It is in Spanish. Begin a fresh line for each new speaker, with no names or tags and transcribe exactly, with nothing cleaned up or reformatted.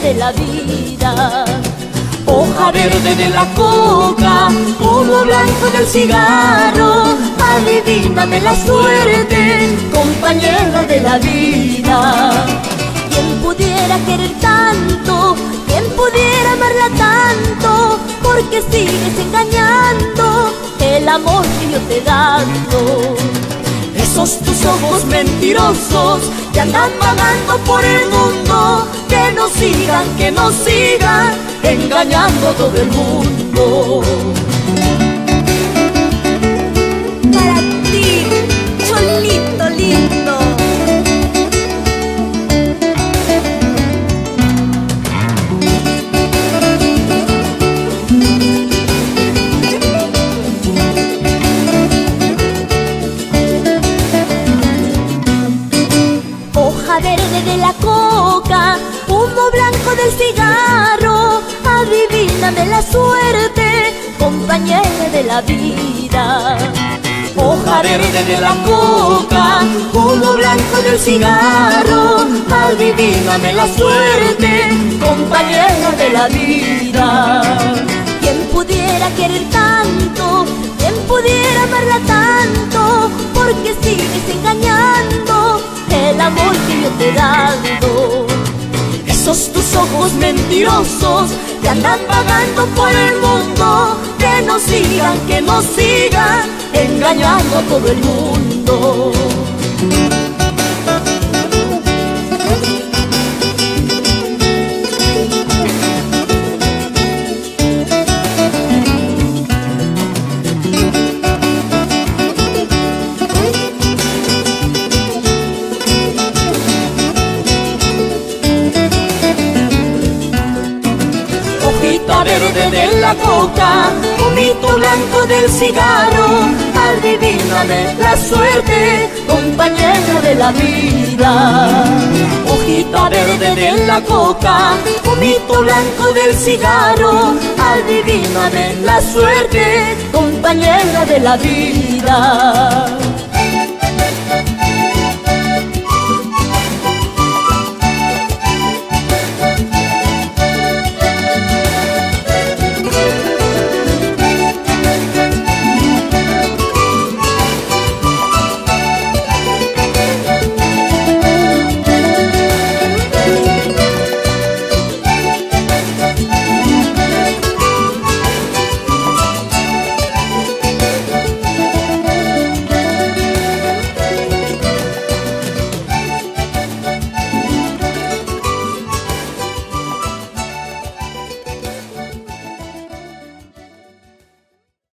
de la vida. Hoja verde de la coca, humo blanco del cigarro, adivíname la suerte, compañera de la vida. ¿Quién pudiera querer tanto? ¿Quién pudiera amarla tanto? Porque sigues engañando el amor que yo te he dado. Esos tus ojos mentirosos que andan vagando por el mundo, que no sigan, que no sigan engañando a todo el mundo.
Para ti, cholito lindo.
Hoja verde de la coca, humo blanco del cigarro, adivíname la suerte, compañera de la vida. Hoja verde de la coca, humo blanco del cigarro, adivíname la suerte, compañera de la vida. ¿Quién pudiera querer tanto? ¿Quién pudiera amarla tanto? Porque sigues engañando el amor que yo te he dado. Esos tus ojos mentirosos que andan vagando por el mundo, que no sigan, que no sigan engañando a todo el mundo. Hojita verde de la coca, humito blanco del cigarro, adivíname la suerte, compañera de la vida. Hojita verde de la coca, humito blanco del cigarro, adivíname la suerte, compañera de la vida.